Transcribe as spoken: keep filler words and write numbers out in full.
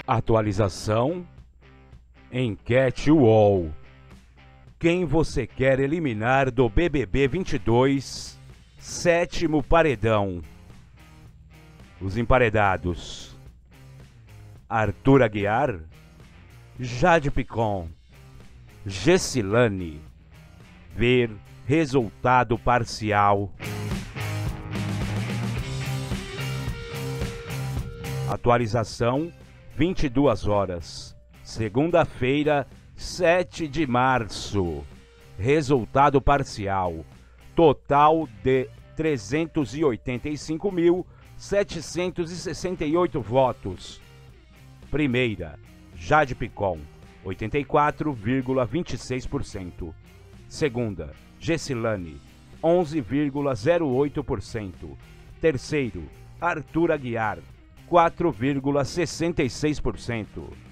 Atualização. Enquete U O L. Quem você quer eliminar do B B B vinte e dois, sétimo paredão? Os emparedados: Arthur Aguiar, Jade Picon, Gessilane. Ver resultado parcial. Atualização, vinte e duas horas. Segunda-feira, sete de março. Resultado parcial. Total de trezentos e oitenta e cinco mil, setecentos e sessenta e oito votos. Primeira, Jade Picon, oitenta e quatro vírgula vinte e seis por cento. Segunda, Gessilane, onze vírgula zero oito por cento. Terceiro, Arthur Aguiar, quatro vírgula sessenta e seis por cento.